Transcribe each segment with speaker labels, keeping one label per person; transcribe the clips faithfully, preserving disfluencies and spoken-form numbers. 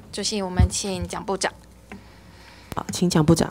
Speaker 1: 就是我们请蒋部长。
Speaker 2: 好，请蒋部长。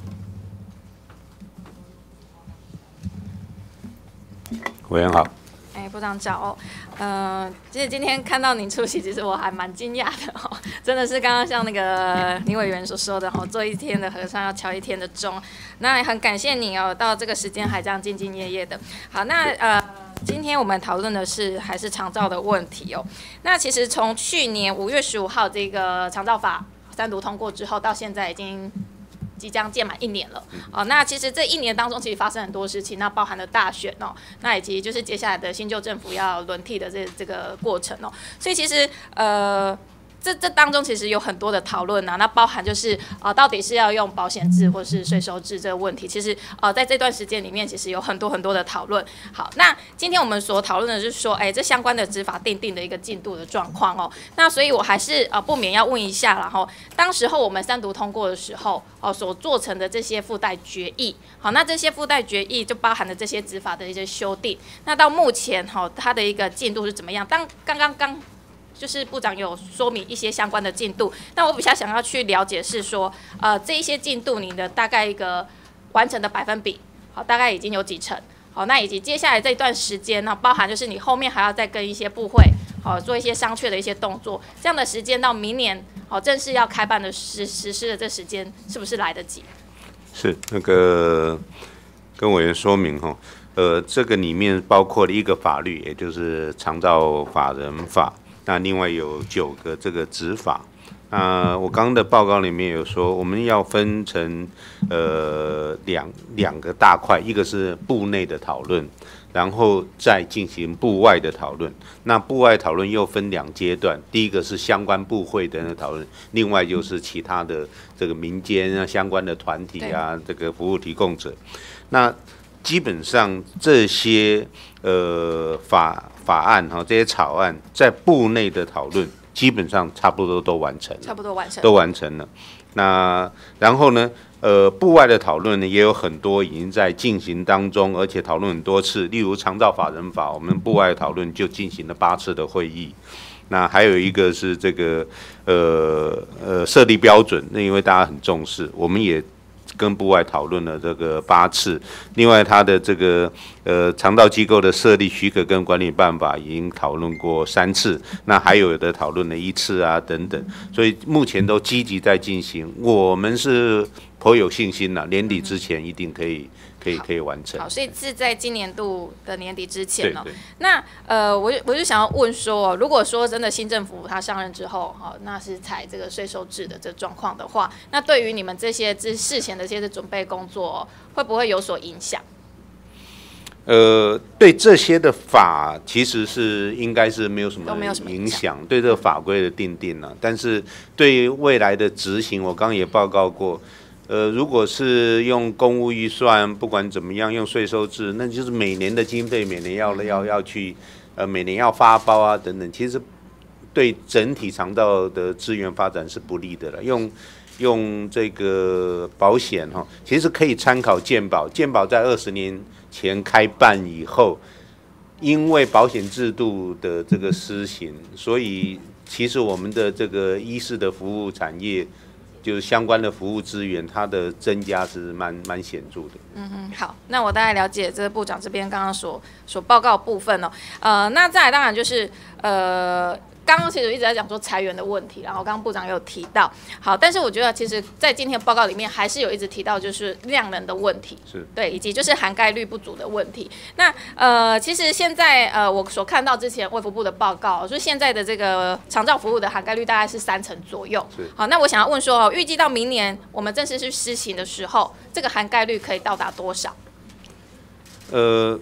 Speaker 3: 委员好。
Speaker 1: 哎，部长早哦。呃，其实今天看到您出席，其实我还蛮惊讶的哦。真的是刚刚像那个林委员所说的哦，做一天的和尚要敲一天的钟。那也很感谢你哦，到这个时间还这样兢兢业业的。好，那呃。今天我们讨论的是还是长照的问题哦。那其实从去年五月十五号这个长照法三读通过之后，到现在已经即将届满一年了哦。那其实这一年当中，其实发生很多事情，那包含了大选哦，那以及就是接下来的新旧政府要轮替的这这个过程哦。所以其实呃。这这当中其实有很多的讨论啊，那包含就是呃到底是要用保险制或是税收制这个问题，其实呃在这段时间里面，其实有很多很多的讨论。好，那今天我们所讨论的就是说，哎，这相关的执法定定的一个进度的状况哦。那所以我还是呃不免要问一下，然后当时候我们三读通过的时候，哦、呃、所做成的这些附带决议，好，那这些附带决议就包含了这些执法的一些修订。那到目前哈、哦，它的一个进度是怎么样？当刚刚刚。就是部长有说明一些相关的进度，但我比较想要去了解是说，呃，这一些进度你的大概一个完成的百分比，好，大概已经有几成，好，那以及接下来这段时间呢，包含就是你后面还要再跟一些部会，好，做一些商榷的一些动作，这样的时间到明年，好，正式要开办的实实施的这时间，是不是来得及？
Speaker 3: 是那个跟委员说明哈，呃，这个里面包括了一个法律，也就是长照法人法。那另外有九个这个执法，那我刚刚的报告里面有说，我们要分成呃两两个大块，一个是部内的讨论，然后再进行部外的讨论。那部外讨论又分两阶段，第一个是相关部会的讨论，另外就是其他的这个民间啊相关的团体啊，这个服务提供者。那基本上这些呃法法案哈，这些草案在部内的讨论基本上差不多都完成了，
Speaker 1: 差不多完成，
Speaker 3: 都完成了。那然后呢，呃，部外的讨论呢也有很多已经在进行当中，而且讨论很多次。例如长照法人法，我们部外讨论就进行了八次的会议。那还有一个是这个呃呃设立标准，那因为大家很重视，我们也跟部外讨论了这个八次，另外它的这个呃长照机构的设立许可跟管理办法已经讨论过三次，那还有的讨论了一次啊等等，所以目前都积极在进行，我们是颇有信心啦，年底之前一定可以可以可以完成。
Speaker 1: 好，所以是在今年度的年底之前哦。
Speaker 3: 对对。
Speaker 1: 那呃，我就我就想要问说，如果说真的新政府他上任之后，好，那是采这个税收制的这状况的话，那对于你们这些之事前的这些准备工作，会不会有所影响？
Speaker 3: 呃，对这些的法其实是应该是没有什么影响，对这个法规的定定呢、啊，但是对于未来的执行，我刚刚也报告过。呃，如果是用公务预算，不管怎么样用税收制，那就是每年的经费，每年要要要去，呃，每年要发包啊等等，其实对整体长照的资源发展是不利的了。用用这个保险哈，其实可以参考健保，健保在二十年前开办以后，因为保险制度的这个施行，所以其实我们的这个医事的服务产业。就是相关的服务资源，它的增加是蛮蛮显著的。
Speaker 1: 嗯哼，好，那我大概了解这个部长这边刚刚所所报告的部分哦。呃，那再来当然就是呃。刚刚其实一直在讲说裁员的问题，然后刚刚部长有提到，好，但是我觉得其实，在今天的报告里面还是有一直提到就是量能的问题，
Speaker 3: 是
Speaker 1: 对，以及就是涵盖率不足的问题。那呃，其实现在呃，我所看到之前卫福部的报告，说现在的这个长照服务的涵盖率大概是三成左右。好，那我想要问说哦，预计到明年我们正式去施行的时候，这个涵盖率可以到达多少？
Speaker 3: 呃，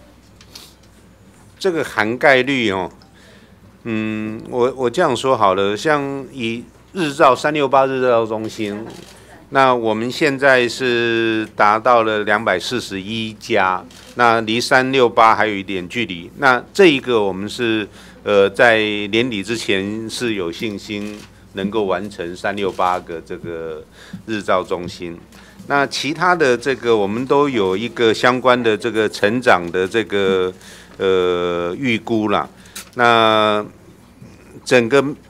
Speaker 3: 这个涵盖率哦。嗯，我我这样说好了，像以日照三六八日照中心，那我们现在是达到了两百四十一家，那离三六八还有一点距离。那这一个我们是呃在年底之前是有信心能够完成三六八个这个日照中心。那其他的这个我们都有一个相关的这个成长的这个呃预估啦。那整个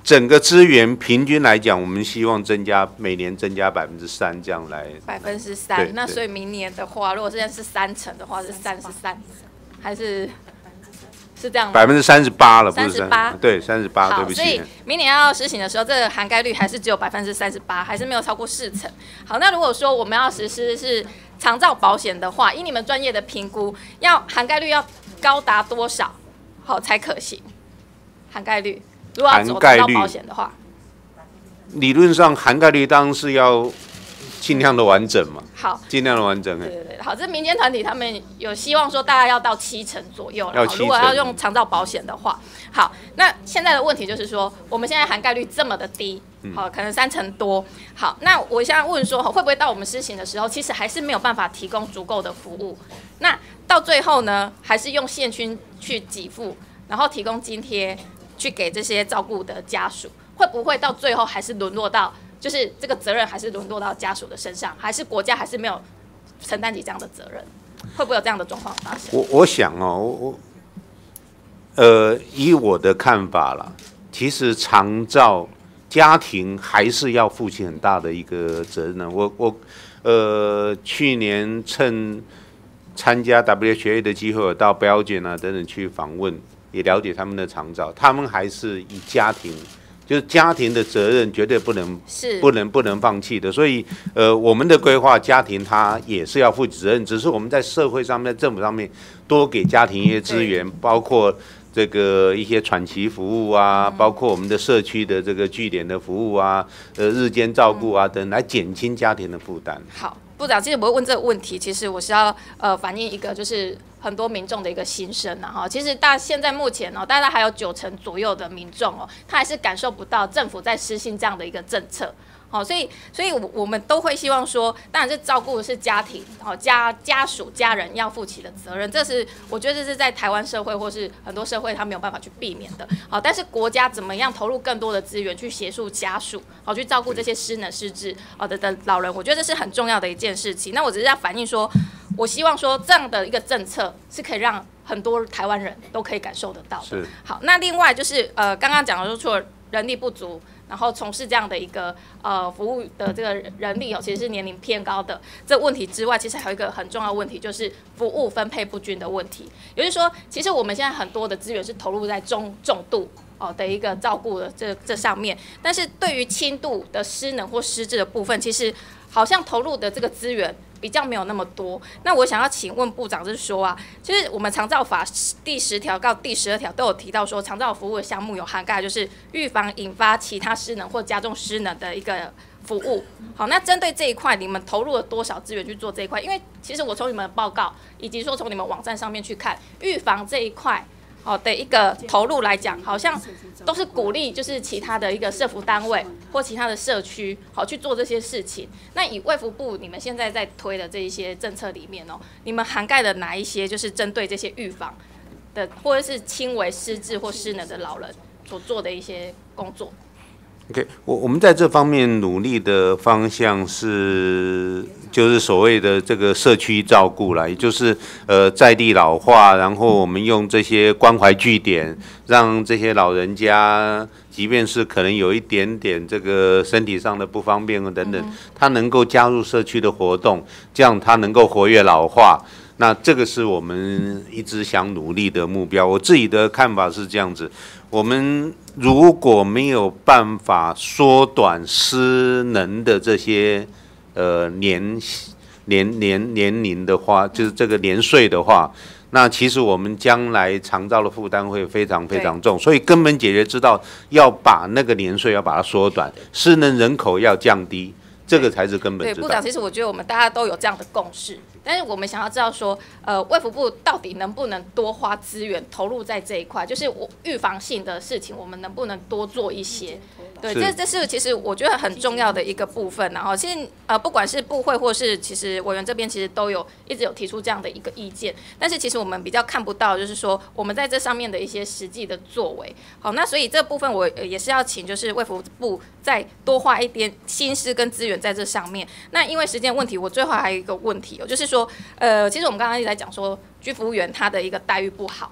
Speaker 3: 整个资源平均来讲，我们希望增加每年增加百分之三，这样来。
Speaker 1: 百分之三，那所以明年的话，如果现在是三成的话，是三十三，还是是这样吗？
Speaker 3: 百分之三十八了，不是
Speaker 1: 三十八，
Speaker 3: 对，三十八，对不起。
Speaker 1: 所以明年要实行的时候，这个涵盖率还是只有百分之三十八，还是没有超过四成。好，那如果说我们要实施是长照保险的话，以你们专业的评估，要涵盖率要高达多少，好才可行？涵盖率，如果要走长照保险的话。
Speaker 3: 理论上涵盖率当然是要尽量的完整嘛，
Speaker 1: 好，
Speaker 3: 尽量的完整。
Speaker 1: 对对对，好，这民间团体他们有希望说大概要到七成左右了。
Speaker 3: 要
Speaker 1: 如果要用长照保险的话，好，那现在的问题就是说，我们现在涵盖率这么的低，好，可能三成多。好，那我现在问说，会不会到我们施行的时候，其实还是没有办法提供足够的服务？那到最后呢，还是用现金去给付，然后提供津贴去给这些照顾的家属？会不会到最后还是沦落到，就是这个责任还是沦落到家属的身上，还是国家还是没有承担起这样的责任？会不会有这样的状况发生？
Speaker 3: 我我想哦，我呃，以我的看法啦，其实长照家庭还是要负起很大的一个责任。我我呃，去年趁参加 W H A 的机会，我到 Belgium 啊等等去访问，也了解他们的长照，他们还是以家庭。就是家庭的责任绝对不能不能不能放弃的，所以呃，我们的规划家庭它也是要负责任，只是我们在社会上面、在政府上面多给家庭一些资源，包括这个一些喘息服务啊，嗯、包括我们的社区的这个据点的服务啊，呃，日间照顾啊等，来减轻家庭的负担。
Speaker 1: 好。部长，其实我会问这个问题，其实我是要呃反映一个就是很多民众的一个心声啊哈。其实大现在目前哦，大概还有九成左右的民众哦，他还是感受不到政府在施行这样的一个政策。好，所以所以我们都会希望说，当然是照顾的是家庭，好家家属家人要负起的责任，这是我觉得这是在台湾社会或是很多社会他没有办法去避免的。好，但是国家怎么样投入更多的资源去协助家属，好去照顾这些失能失智好的的老人，我觉得这是很重要的一件事情。那我只是要反映说，我希望说这样的一个政策是可以让很多台湾人都可以感受得到的。好，那另外就是呃刚刚讲的说，除了人力不足。然后从事这样的一个呃服务的这个人力哦，其实是年龄偏高的这问题之外，其实还有一个很重要的问题，就是服务分配不均的问题。也就是说，其实我们现在很多的资源是投入在中重度哦的一个照顾的这这上面，但是对于轻度的失能或失智的部分，其实好像投入的这个资源比较没有那么多。那我想要请问部长，就是说啊，其实我们长照法第十条到第十二条都有提到说，长照服务的项目有涵盖就是预防引发其他失能或加重失能的一个服务。好，那针对这一块，你们投入了多少资源去做这一块？因为其实我从你们的报告以及说从你们网站上面去看，预防这一块。好的一个投入来讲，好像都是鼓励，就是其他的一个社福单位或其他的社区，好去做这些事情。那以卫福部你们现在在推的这一些政策里面哦，你们涵盖了哪一些就是针对这些预防的，或者是轻微失智或失能的老人所做的一些工作？
Speaker 3: OK， 我我们在这方面努力的方向是，就是所谓的这个社区照顾啦，也就是呃在地老化，然后我们用这些关怀据点，让这些老人家，即便是可能有一点点这个身体上的不方便等等，他能够加入社区的活动，这样他能够活跃老化。那这个是我们一直想努力的目标。我自己的看法是这样子：我们如果没有办法缩短失能的这些呃年年年年龄的话，就是这个年岁的话，那其实我们将来长照的负担会非常非常重。所以根本解决之道要把那个年岁要把它缩短，失能人口要降低。这个才是根本之道。对，
Speaker 1: 部长，其实我觉得我们大家都有这样的共识，但是我们想要知道说，呃，卫福部到底能不能多花资源投入在这一块，就是我预防性的事情，我们能不能多做一些？对，这这是其实我觉得很重要的一个部分。然后，其实呃，不管是部会或是其实委员这边，其实都有一直有提出这样的一个意见，但是其实我们比较看不到，就是说我们在这上面的一些实际的作为。好，那所以这部分我也是要请就是卫福部再多花一点心思跟资源在这上面。那因为时间问题，我最后还有一个问题哦，就是说，呃，其实我们刚刚一直在讲说，居服务员他的一个待遇不好，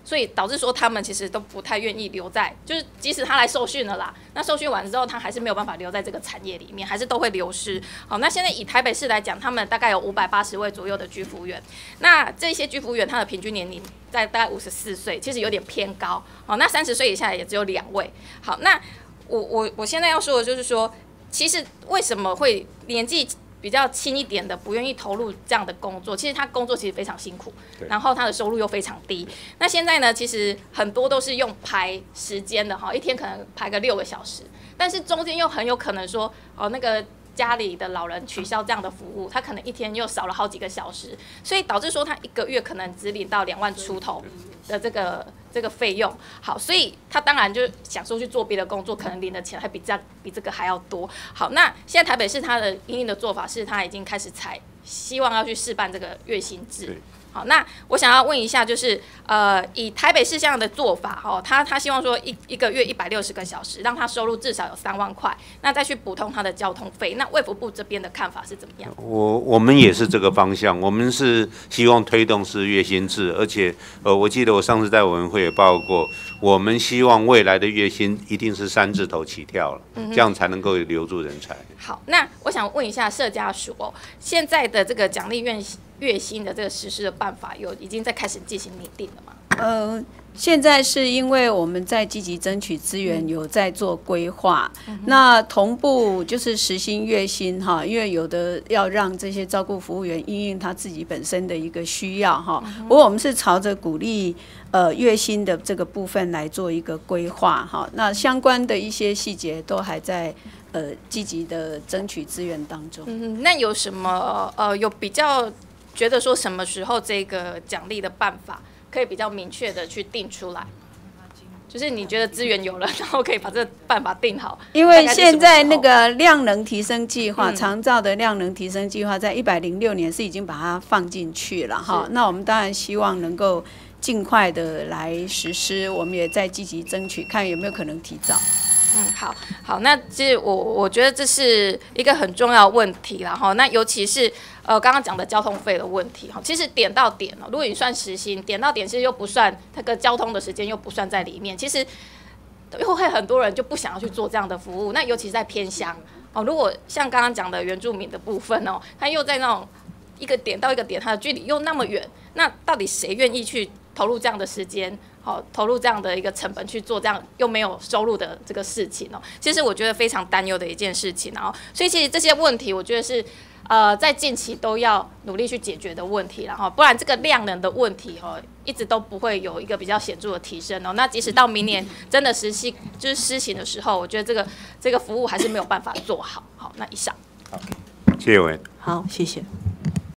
Speaker 1: 所以导致说他们其实都不太愿意留在，就是即使他来受训了啦，那受训完之后他还是没有办法留在这个产业里面，还是都会流失。好，那现在以台北市来讲，他们大概有五百八十位左右的居服员，那这些居服员他的平均年龄在大概五十四岁，其实有点偏高。好，那三十岁以下也只有两位。好，那我我我现在要说的就是说，其实为什么会年纪比较轻一点的不愿意投入这样的工作，其实他工作其实非常辛苦，然后他的收入又非常低。那现在呢，其实很多都是用排时间的哈，一天可能排个六个小时，但是中间又很有可能说哦那个家里的老人取消这样的服务，他可能一天又少了好几个小时，所以导致说他一个月可能只领到两万出头的这个这个费用。好，所以他当然就想说去做别的工作，可能领的钱还比这比这个还要多。好，那现在台北市他的因应的做法是，他已经开始采希望要去试办这个月薪制。好，那我想要问一下，就是呃，以台北市这样的做法，哈，他他希望说一一个月一百六十个小时，让他收入至少有三万块，那再去补充他的交通费。那卫福部这边的看法是怎么样？
Speaker 3: 我我们也是这个方向，我们是希望推动是月薪制，而且呃，我记得我上次在委员会也报告过，我们希望未来的月薪一定是三字头起跳了，嗯、这样才能够留住人才。
Speaker 1: 好，那我想问一下社家署哦，现在的这个奖励月月薪的这个实施的办法，有已经在开始进行拟定了吗？
Speaker 4: 呃，现在是因为我们在积极争取资源，有在做规划。嗯、那同步就是时薪月薪哈，因为有的要让这些照顾服务员因应他自己本身的一个需要哈。嗯、不过我们是朝着鼓励呃月薪的这个部分来做一个规划哈。那相关的一些细节都还在呃积极的争取资源当中。
Speaker 1: 嗯，那有什么呃有比较觉得说什么时候这个奖励的办法可以比较明确的去定出来？就是你觉得资源有了，然后可以把这个办法定好。
Speaker 4: 因为现在那个量能提升计划，
Speaker 1: 嗯、
Speaker 4: 长照的量能提升计划，在一百零六年是已经把它放进去了哈。那我们当然希望能够尽快的来实施，我们也在积极争取，看有没有可能提早。
Speaker 1: 嗯，好，好，那其实我我觉得这是一个很重要的问题啦哈。那尤其是呃刚刚讲的交通费的问题哈，其实点到点哦，如果你算时薪，点到点其实又不算那个交通的时间又不算在里面，其实又会很多人就不想要去做这样的服务。那尤其是在偏乡哦，如果像刚刚讲的原住民的部分哦，他又在那种一个点到一个点，它的距离又那么远，那到底谁愿意去投入这样的时间？好，投入这样的一个成本去做这样又没有收入的这个事情哦，其实我觉得非常担忧的一件事情。然后，所以其实这些问题，我觉得是呃在近期都要努力去解决的问题，然后不然这个量能的问题哦，一直都不会有一个比较显著的提升哦。那即使到明年真的实行就是施行的时候，我觉得这个这个服务还是没有办法做好。好，那以上。
Speaker 3: 好，谢谢委员。
Speaker 2: 好，谢谢。